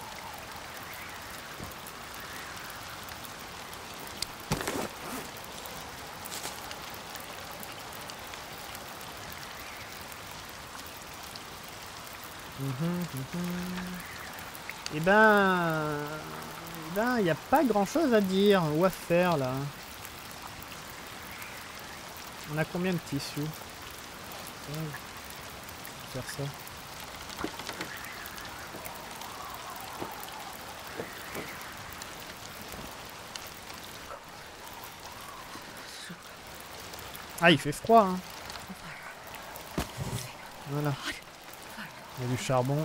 Et ben... Eh ben, il n'y a pas grand chose à dire ou à faire là. On a combien de tissus? Ouais. Faire ça. Ah, il fait froid, hein. Voilà. Il y a du charbon.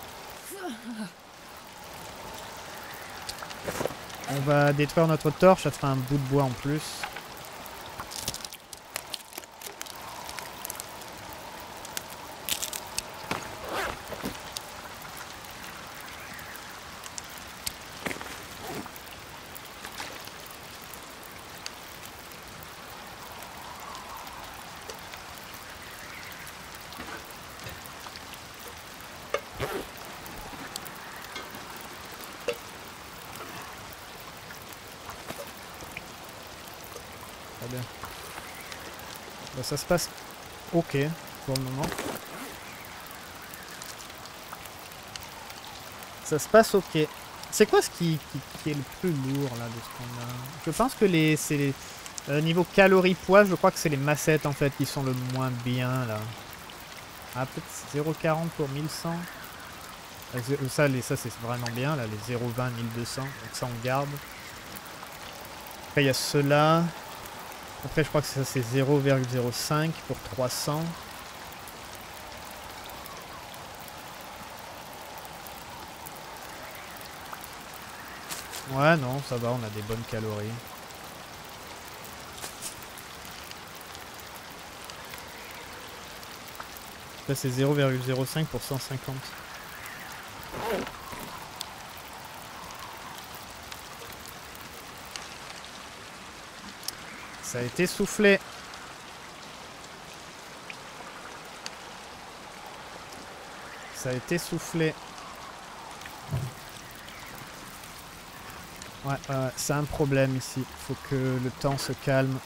On va détruire notre torche, ça fera un bout de bois en plus. Très bien. Bah, ça se passe ok pour le moment. Ça se passe ok. C'est quoi ce qui, qui, qui est le plus lourd là de ce qu'on a? Je pense que les, c'est les euh, niveau calories poids, je crois que c'est les massettes en fait qui sont le moins bien là. Ah peut-être zéro virgule quarante pour mille cent. Ça, les, ça c'est vraiment bien là, les zéro virgule vingt mille deux cents. Donc ça on garde. Après il y a ceux-là. Après je crois que ça c'est zéro virgule zéro cinq pour trois cents. Ouais non, ça va, on a des bonnes calories. Là c'est zéro virgule zéro cinq pour cent cinquante. Ça a été soufflé. Ça a été soufflé. Ouais, euh, c'est un problème ici. Faut que le temps se calme.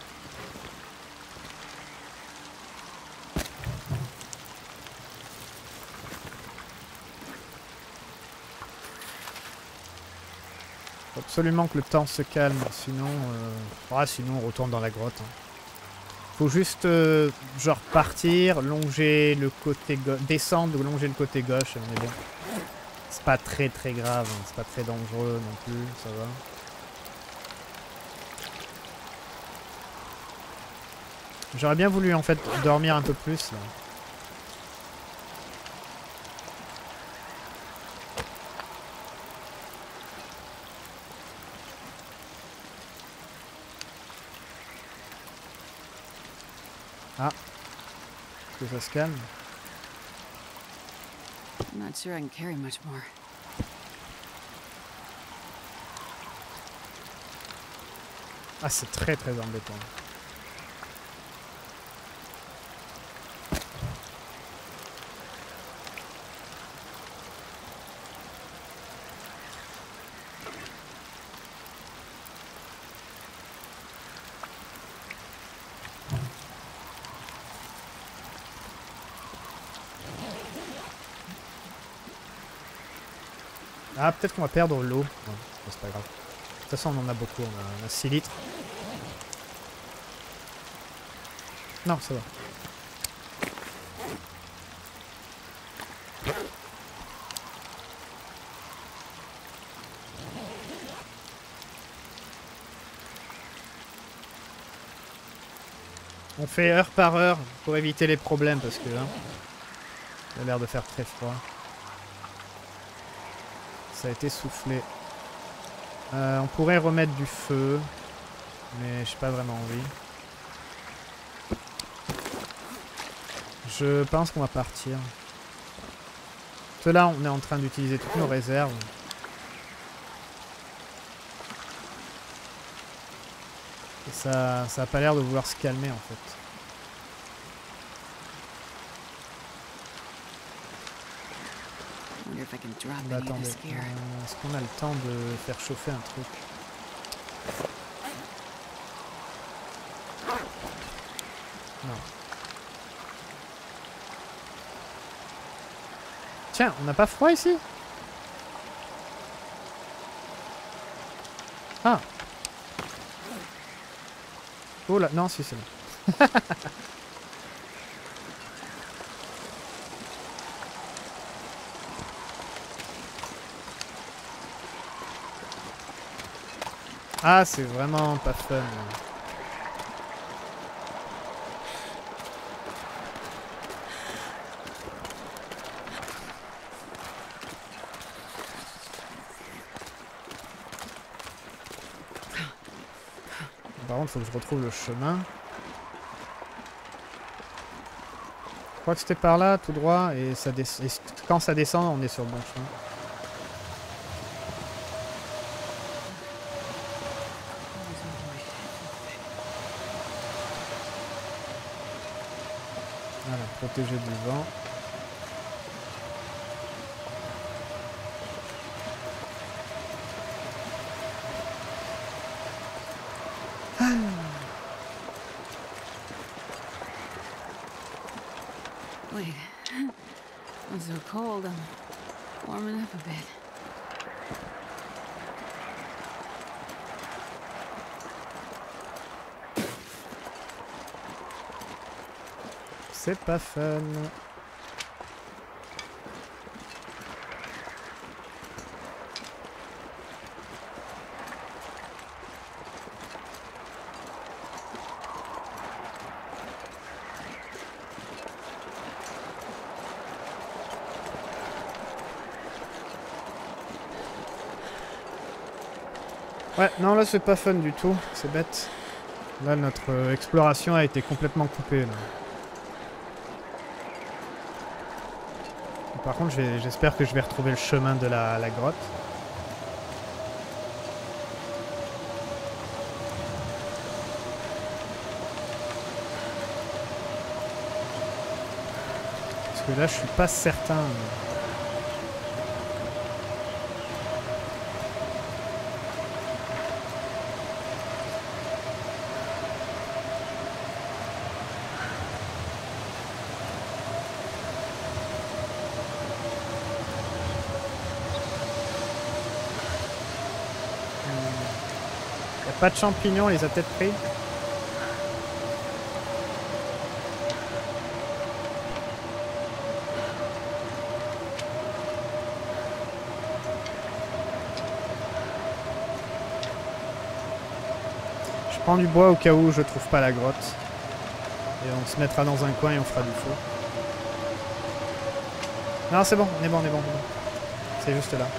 Faut absolument que le temps se calme, sinon, euh... ouais, sinon on retourne dans la grotte. Hein. Faut juste, euh, genre, partir, longer le côté gauche, descendre ou longer le côté gauche et on est bon. c'est pas très très grave, hein. C'est pas très dangereux non plus, ça va. J'aurais bien voulu en fait dormir un peu plus là. Ah, est-ce que ça se calme? I'm not sure I can carry much more. Ah, c'est très très embêtant. Ah, peut-être qu'on va perdre l'eau. Non, c'est pas grave. De toute façon, on en a beaucoup. On a, on a six litres. Non, ça va. On fait heure par heure pour éviter les problèmes parce que là, il a l'air de faire très froid. Ça a été soufflé. Euh, on pourrait remettre du feu, mais j'ai pas vraiment envie. Je pense qu'on va partir. Parce que là, on est en train d'utiliser toutes nos réserves. Et ça, ça a pas l'air de vouloir se calmer en fait. Bah, attendez, euh, est-ce qu'on a le temps de faire chauffer un truc? Non. Tiens, on n'a pas froid ici? Ah. Oh là, non, si c'est bon. Ah, c'est vraiment pas fun. Par contre, il faut que je retrouve le chemin. Je crois que c'était par là, tout droit, et, ça des... et quand ça descend, on est sur le bon chemin. Voilà, protégé du vent. Wait. I'm so cold, I'm warming up a bit. C'est pas fun. Ouais, non là c'est pas fun du tout, c'est bête. Là notre euh, exploration a été complètement coupée. Là. Par contre j'espère que je vais retrouver le chemin de la, la grotte. Parce que là je suis pas certain. Pas de champignons, on les a peut-être pris. prends du bois au cas où je trouve pas la grotte. Et on se mettra dans un coin et on fera du feu. Non, c'est bon, on est bon, on est bon. On est bon. C'est juste là.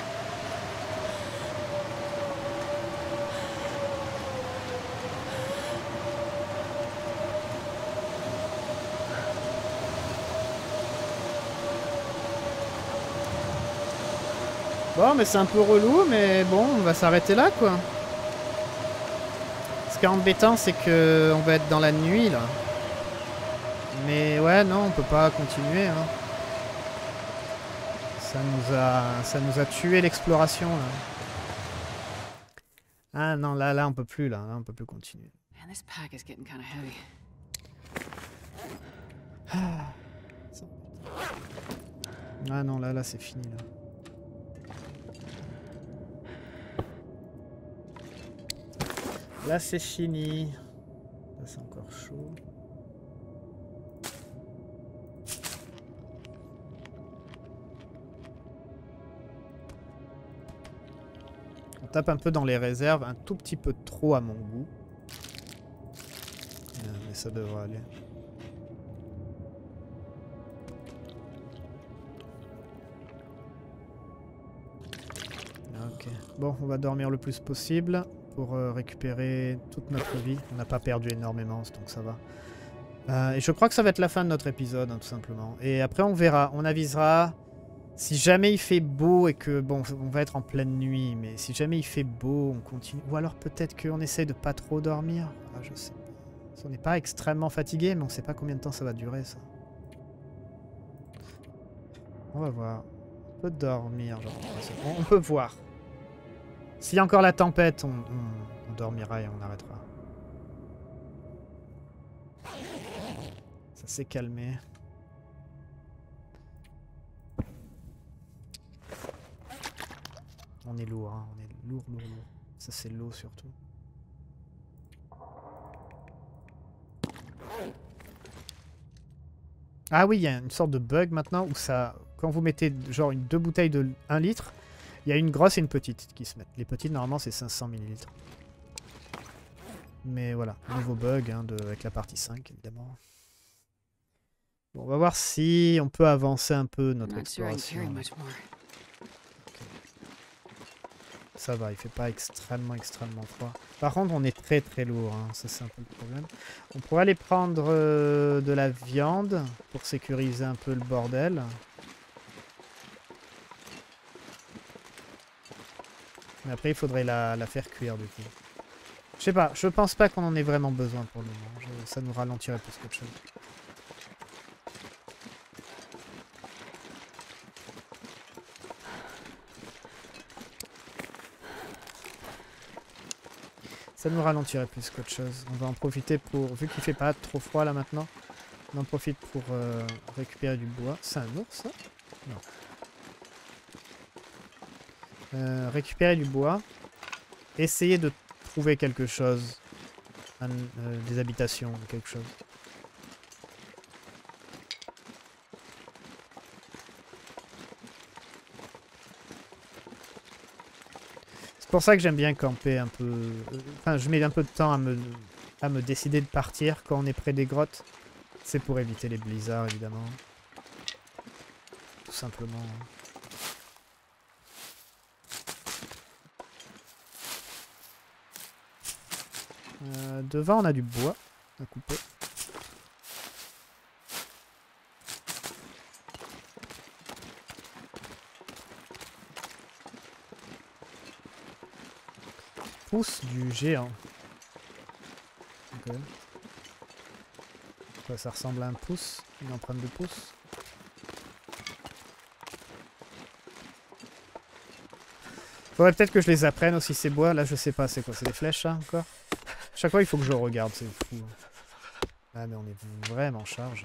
Bon, mais c'est un peu relou, mais bon, on va s'arrêter là, quoi. Ce qui est embêtant, c'est que on va être dans la nuit, là. Mais ouais, non, on peut pas continuer, hein. Ça nous a, ça nous a tué l'exploration, là. Ah non, là, là, on peut plus, là. Là, on peut plus continuer. Man, this pack is getting kind of heavy. Ah non, là, là, c'est fini, là. Là, c'est fini. Là, c'est encore chaud. On tape un peu dans les réserves, un tout petit peu trop à mon goût. Euh, mais ça devrait aller. Ok. Bon, on va dormir le plus possible pour euh, récupérer toute notre vie. On n'a pas perdu énormément, donc ça va. Euh, et je crois que ça va être la fin de notre épisode, hein, tout simplement. Et après, on verra. On avisera. Si jamais il fait beau et que... Bon, on va être en pleine nuit, mais si jamais il fait beau, on continue. Ou alors peut-être qu'on essaie de pas trop dormir. Ah, je sais pas. On n'est pas extrêmement fatigué, mais on sait pas combien de temps ça va durer, ça. On va voir. On peut dormir, genre. On, on peut voir. S'il y a encore la tempête, on, on, on dormira et on arrêtera. Ça s'est calmé. On est lourd, hein. On est lourd, lourd, lourd. Ça, c'est l'eau surtout. Ah oui, il y a une sorte de bug maintenant où ça... Quand vous mettez genre une, deux bouteilles de un litre, il y a une grosse et une petite qui se mettent. Les petites, normalement, c'est cinq cents millilitres. Mais voilà, nouveau bug hein, de, avec la partie cinq, évidemment. Bon, on va voir si on peut avancer un peu notre exploration. Ça va, il fait pas extrêmement, extrêmement froid. Par contre, on est très, très lourd. Hein. Ça, c'est un peu le problème. On pourrait aller prendre euh, de la viande pour sécuriser un peu le bordel. Mais après, il faudrait la, la faire cuire, du coup. Je sais pas, je pense pas qu'on en ait vraiment besoin pour le moment. Je, ça nous ralentirait plus qu'autre chose. Ça nous ralentirait plus qu'autre chose. On va en profiter pour... Vu qu'il fait pas trop froid là maintenant, on en profite pour euh, récupérer du bois. C'est un ours, ça? Non. Euh, récupérer du bois. Essayer de trouver quelque chose. Un, euh, des habitations ou quelque chose. C'est pour ça que j'aime bien camper un peu... Enfin, je mets un peu de temps à me, à me décider de partir quand on est près des grottes. C'est pour éviter les blizzards, évidemment. Tout simplement. Euh, devant, on a du bois à couper. Pouce du géant. Ok. Quoi, ça ressemble à un pouce? Une empreinte de pouce? Faudrait peut-être que je les apprenne aussi ces bois. Là, je sais pas, c'est quoi? C'est des flèches, ça, encore? Chaque fois, il faut que je regarde, c'est fou. Ah, mais on est vraiment chargé.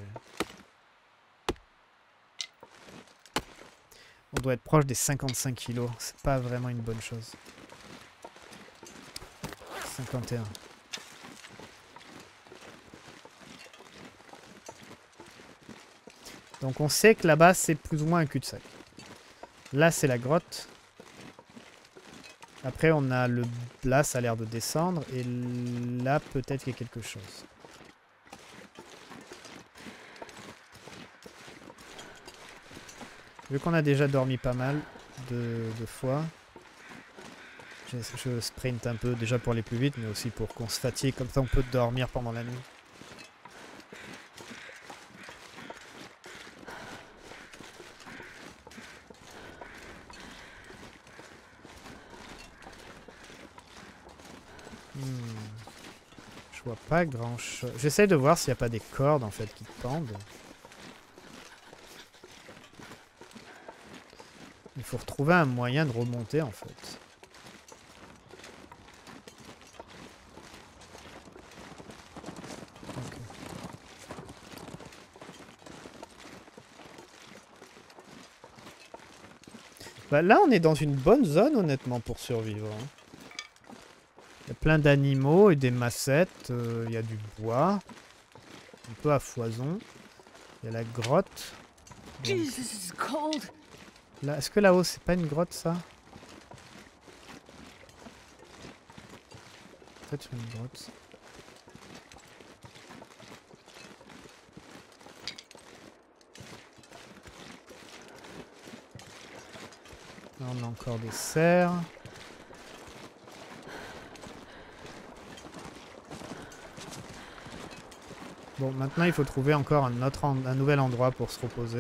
On doit être proche des cinquante-cinq kilos. C'est pas vraiment une bonne chose. cinquante et un. Donc on sait que là-bas, c'est plus ou moins un cul-de-sac. Là, c'est la grotte. Après, on a le... Là, ça a l'air de descendre. Et là, peut-être qu'il y a quelque chose. Vu qu'on a déjà dormi pas mal de, de fois, je, je sprint un peu déjà pour aller plus vite, mais aussi pour qu'on se fatigue. Comme ça, on peut dormir pendant la nuit. Hmm. Je vois pas grand chose. J'essaie de voir s'il n'y a pas des cordes en fait qui pendent. Il faut retrouver un moyen de remonter en fait. Okay. Bah là on est dans une bonne zone honnêtement pour survivre. Hein. Il y a plein d'animaux et des massettes, euh, il y a du bois, un peu à foison. Il y a la grotte. Jesus, cold. Là, est-ce que là-haut c'est pas une grotte ça? Peut-être une grotte. Là on a encore des cerfs. Bon, maintenant il faut trouver encore un, autre en... un nouvel endroit pour se reposer.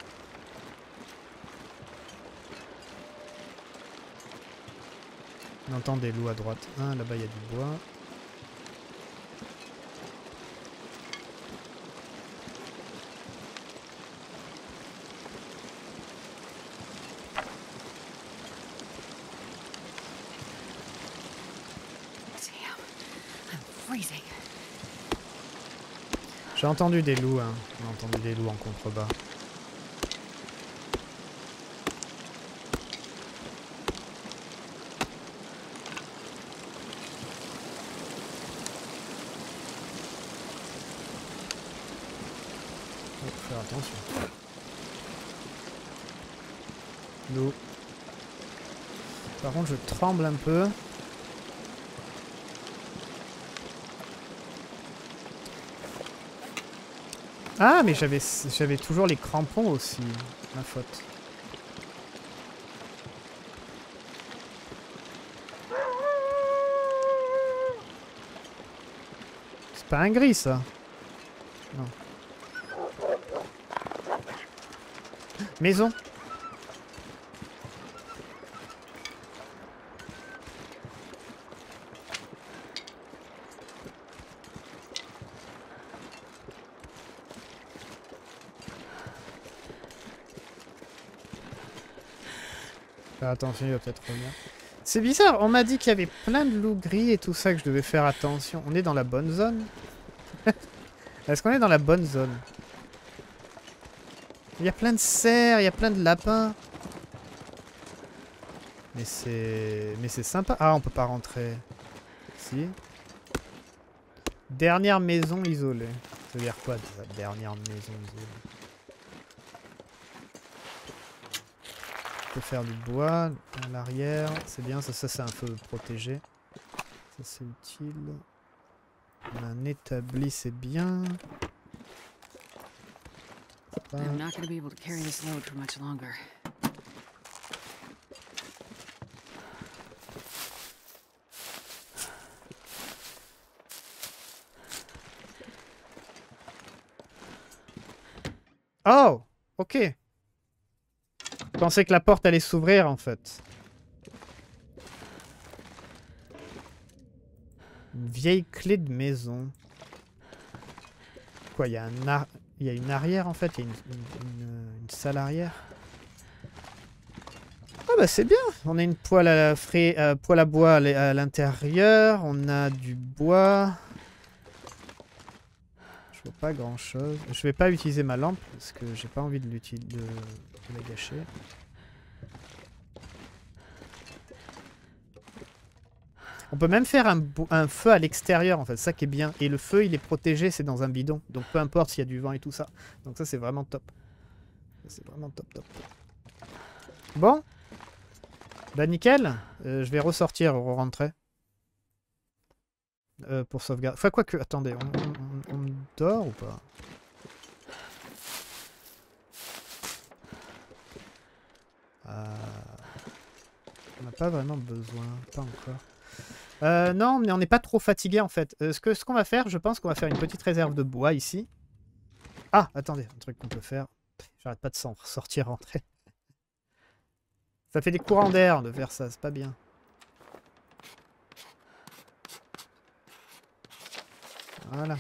On entend des loups à droite. Ah, là-bas il y a du bois. J'ai entendu des loups, hein. J'ai entendu des loups en contrebas. Faut faire attention. Loup. Par contre, je tremble un peu. Ah, mais j'avais j'avais toujours les crampons aussi. Ma faute. C'est pas un gris, ça. Non. Maison. Attention, il va peut-être revenir. C'est bizarre, on m'a dit qu'il y avait plein de loups gris et tout ça, que je devais faire attention. On est dans la bonne zone? Est-ce qu'on est dans la bonne zone? Il y a plein de cerfs, il y a plein de lapins. Mais c'est... Mais c'est sympa. Ah, on peut pas rentrer. Si. Dernière maison isolée. Ça veut dire quoi, déjà, dernière maison isolée? On peut faire du bois à l'arrière, c'est bien, ça, ça c'est un feu protégé. Ça c'est utile. On a un établi, c'est bien. Pas... I'm not going to be able to carry this load for much longer. Oh, ok. Je pensais que la porte allait s'ouvrir en fait. Une vieille clé de maison. Quoi, il y a un ar... il y a une arrière en fait, il y a une, une, une, une salle arrière. Ah bah c'est bien. On a une poêle à, frais, euh, poêle à bois à l'intérieur. On a du bois. Je vois pas grand chose. Je vais pas utiliser ma lampe parce que j'ai pas envie de l'utiliser. De... de la gâcher. On peut même faire un, un feu à l'extérieur en fait, ça qui est bien. Et le feu il est protégé, c'est dans un bidon. Donc peu importe s'il y a du vent et tout ça. Donc ça c'est vraiment top. C'est vraiment top top. Bon. Bah nickel, euh, je vais ressortir, re-rentrer. Euh, pour sauvegarder. Enfin quoi que, attendez, on, on, on dort ou pas? euh... On n'a pas vraiment besoin, pas encore. Euh, non, mais on n'est pas trop fatigué en fait. Euh, ce que ce qu'on va faire, je pense qu'on va faire une petite réserve de bois ici. Ah, attendez, un truc qu'on peut faire. J'arrête pas de s'en sortir, rentrer. Ça fait des courants d'air de faire ça, c'est pas bien. Voilà.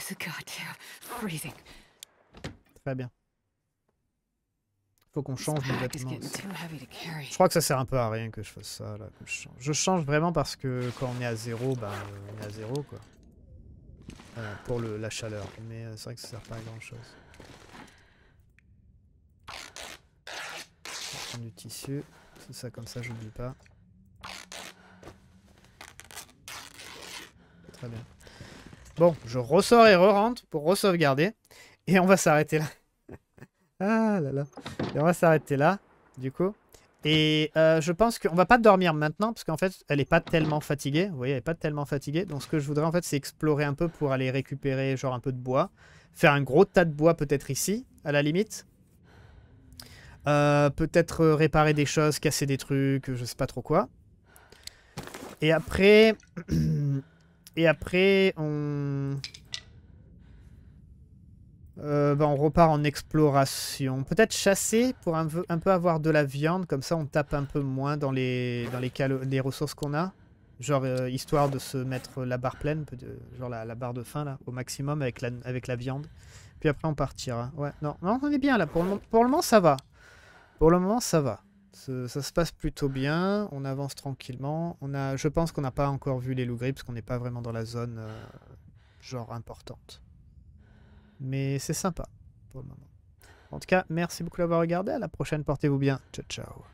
Très bien. Faut qu'on change nos vêtements aussi. Je crois que ça sert un peu à rien que je fasse ça là. Que je, change. je change vraiment parce que quand on est à zéro, bah on est à zéro quoi. Euh, pour le, la chaleur. Mais euh, c'est vrai que ça sert pas à grand chose. On va prendre du tissu. C'est ça comme ça, j'oublie pas. Très bien. Bon, je ressors et re-rentre pour re-sauvegarder. Et on va s'arrêter là. Ah là là. Et on va s'arrêter là, du coup. Et euh, je pense qu'on va pas dormir maintenant, parce qu'en fait, elle est pas tellement fatiguée. Vous voyez, elle est pas tellement fatiguée. Donc ce que je voudrais, en fait, c'est explorer un peu pour aller récupérer, genre, un peu de bois. Faire un gros tas de bois, peut-être ici, à la limite. Euh, peut-être réparer des choses, casser des trucs, je sais pas trop quoi. Et après... Et après, on... Euh, bah on repart en exploration. Peut-être chasser pour un peu, un peu avoir de la viande. Comme ça, on tape un peu moins dans les, dans les, les ressources qu'on a. Genre, euh, histoire de se mettre la barre pleine. Genre la, la barre de faim, là, au maximum avec la, avec la viande. Puis après, on partira. Ouais, non, non, on est bien, là. Pour le, pour le moment, ça va. Pour le moment, ça va. Ça, ça se passe plutôt bien. On avance tranquillement. On a, je pense qu'on n'a pas encore vu les loups-gris, parce qu'on n'est pas vraiment dans la zone, euh, genre, importante. Mais c'est sympa pour le moment. En tout cas, merci beaucoup d'avoir regardé. À la prochaine, portez-vous bien. Ciao, ciao.